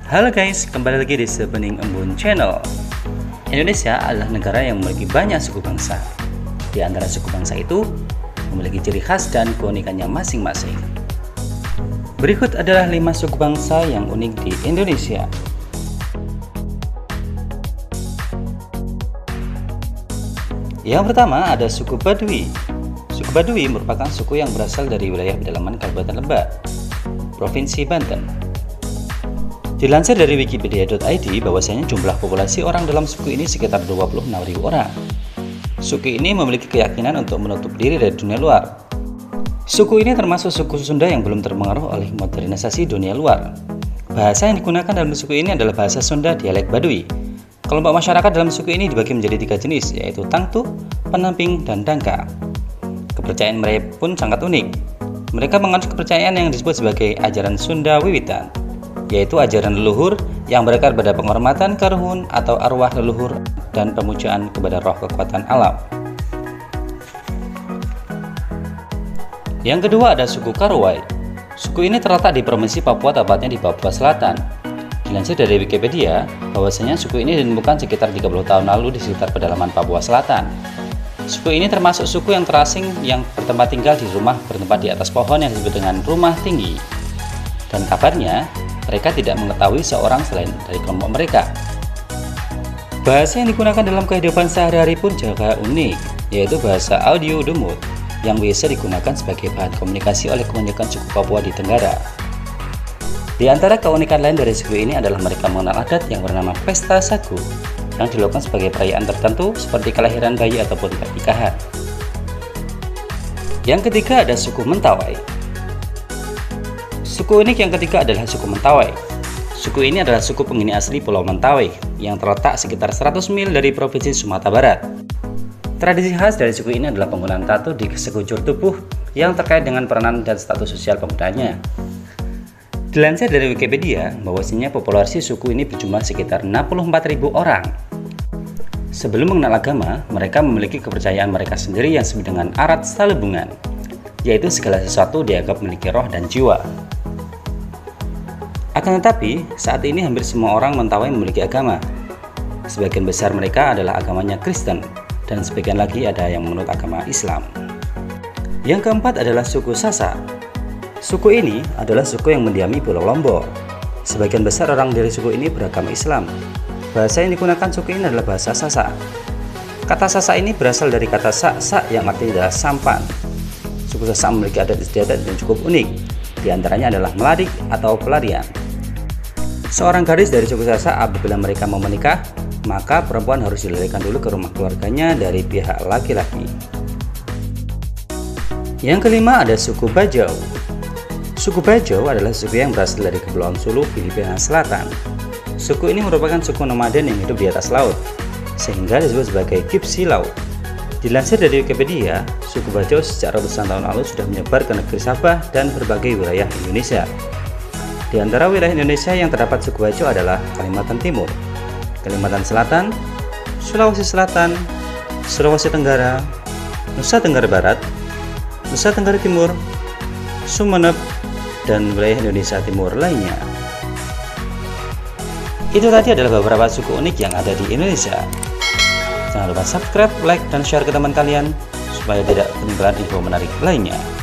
Halo guys, kembali lagi di Sebening Embun Channel. Indonesia adalah negara yang memiliki banyak suku bangsa. Di antara suku bangsa itu memiliki ciri khas dan keunikannya masing-masing. Berikut adalah 5 suku bangsa yang unik di Indonesia. Yang pertama ada suku Baduy. Suku Baduy merupakan suku yang berasal dari wilayah pedalaman Kabupaten Lebak, Provinsi Banten. Dilansir dari wikipedia.id bahwasanya jumlah populasi orang dalam suku ini sekitar 26.000 orang. Suku ini memiliki keyakinan untuk menutup diri dari dunia luar. Suku ini termasuk suku Sunda yang belum terpengaruh oleh modernisasi dunia luar. Bahasa yang digunakan dalam suku ini adalah bahasa Sunda dialek Baduy. Kelompok masyarakat dalam suku ini dibagi menjadi 3 jenis, yaitu Tangtu, Penamping, dan Dangka. Kepercayaan mereka pun sangat unik. Mereka menganut kepercayaan yang disebut sebagai ajaran Sunda Wiwitan, yaitu ajaran leluhur yang berakar pada penghormatan karuhun atau arwah leluhur dan pemujaan kepada roh kekuatan alam. Yang kedua ada suku Karawai. Suku ini terletak di Provinsi Papua, tepatnya di Papua Selatan. Dilansir dari Wikipedia, bahwasanya suku ini ditemukan sekitar 30 tahun lalu di sekitar pedalaman Papua Selatan. Suku ini termasuk suku yang terasing yang bertempat tinggal di rumah bertempat di atas pohon yang disebut dengan rumah tinggi. Dan kabarnya, mereka tidak mengetahui seorang selain dari kelompok mereka. Bahasa yang digunakan dalam kehidupan sehari-hari pun juga unik, yaitu bahasa audio Dumut yang biasa digunakan sebagai bahan komunikasi oleh kebanyakan suku Papua di Tenggara. Di antara keunikan lain dari suku ini adalah mereka mengenal adat yang bernama Pesta Sagu yang dilakukan sebagai perayaan tertentu seperti kelahiran bayi ataupun pernikahan. Yang ketiga ada suku Mentawai. Suku unik yang ketiga adalah suku Mentawai. Suku ini adalah suku penghuni asli Pulau Mentawai yang terletak sekitar 100 mil dari Provinsi Sumatera Barat. Tradisi khas dari suku ini adalah penggunaan tato di sekujur tubuh yang terkait dengan peranan dan status sosial penggunanya. Dilansir dari Wikipedia, bahwasanya populasi suku ini berjumlah sekitar 64.000 orang. Sebelum mengenal agama, mereka memiliki kepercayaan mereka sendiri yang disebut dengan arat salubungan, yaitu segala sesuatu dianggap memiliki roh dan jiwa. Akan tetapi, saat ini hampir semua orang Mentawai memiliki agama. Sebagian besar mereka adalah agamanya Kristen, dan sebagian lagi ada yang menurut agama Islam. Yang keempat adalah suku Sasak. Suku ini adalah suku yang mendiami Pulau Lombok. Sebagian besar orang dari suku ini beragama Islam. Bahasa yang digunakan suku ini adalah bahasa Sasak. Kata Sasak ini berasal dari kata sak-sak yang artinya adalah sampan. Suku Sasak memiliki adat istiadat yang cukup unik. Di antaranya adalah melarik atau pelarian. Seorang gadis dari suku Sasak apabila mereka mau menikah, maka perempuan harus dilarikan dulu ke rumah keluarganya dari pihak laki-laki. Yang kelima ada suku Bajau. Suku Bajau adalah suku yang berasal dari Kepulauan Sulu, Filipina Selatan. Suku ini merupakan suku nomaden yang hidup di atas laut, sehingga disebut sebagai Gipsi Laut. Dilansir dari Wikipedia, suku Bajau sejak ratusan tahun lalu sudah menyebar ke negeri Sabah dan berbagai wilayah Indonesia. Di antara wilayah Indonesia yang terdapat suku Bajau adalah Kalimantan Timur, Kalimantan Selatan, Sulawesi Selatan, Sulawesi Tenggara, Nusa Tenggara Barat, Nusa Tenggara Timur, Sumeneb, dan wilayah Indonesia Timur lainnya. Itu tadi adalah beberapa suku unik yang ada di Indonesia. Jangan lupa subscribe, like, dan share ke teman kalian supaya tidak ketinggalan info menarik lainnya.